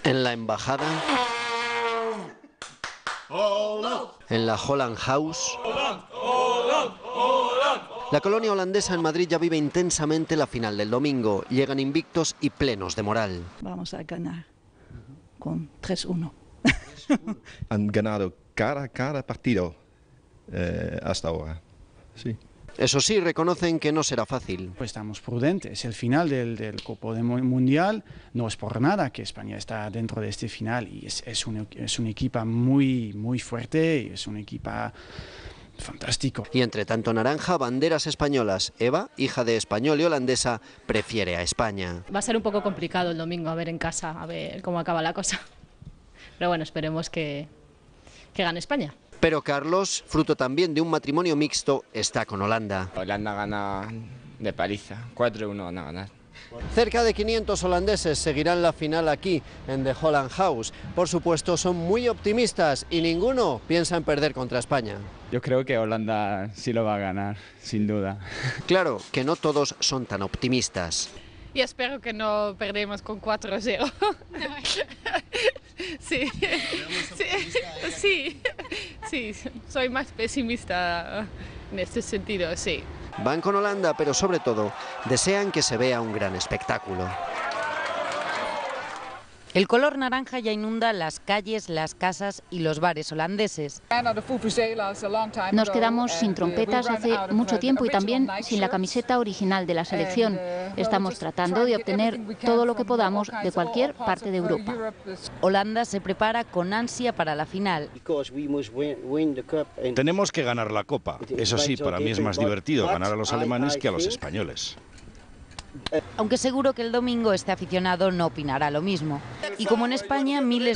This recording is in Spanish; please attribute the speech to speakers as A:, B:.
A: En la embajada, en la Holland House, la colonia holandesa en Madrid ya vive intensamente la final del domingo. Llegan invictos y plenos de moral.
B: Vamos a ganar con 3-1.
C: Han ganado cada partido hasta ahora. Sí.
A: Eso sí, reconocen que no será fácil.
D: Pues estamos prudentes, es el final del Copa del Mundial, no es por nada que España está dentro de este final y es un equipo muy fuerte y es un equipo fantástico.
A: Y entre tanto naranja, banderas españolas. Eva, hija de español y holandesa, prefiere a España.
E: Va a ser un poco complicado el domingo, a ver en casa, a ver cómo acaba la cosa. Pero bueno, esperemos que gane España.
A: Pero Carlos, fruto también de un matrimonio mixto, está con Holanda.
F: Holanda gana de paliza, 4-1 van a ganar.
A: Cerca de 500 holandeses seguirán la final aquí, en The Holland House. Por supuesto, son muy optimistas y ninguno piensa en perder contra España.
G: Yo creo que Holanda sí lo va a ganar, sin duda.
A: Claro que no todos son tan optimistas.
H: Y espero que no perdemos con 4-0. Sí, soy más pesimista en este sentido, sí.
A: Van con Holanda, pero sobre todo desean que se vea un gran espectáculo.
I: El color naranja ya inunda las calles, las casas y los bares holandeses.
J: Nos quedamos sin trompetas hace mucho tiempo y también sin la camiseta original de la selección. Estamos tratando de obtener todo lo que podamos de cualquier parte de Europa.
I: Holanda se prepara con ansia para la final.
K: Tenemos que ganar la Copa. Eso sí, para mí es más divertido ganar a los alemanes que a los españoles.
I: Aunque seguro que el domingo este aficionado no opinará lo mismo. Y como en España, miles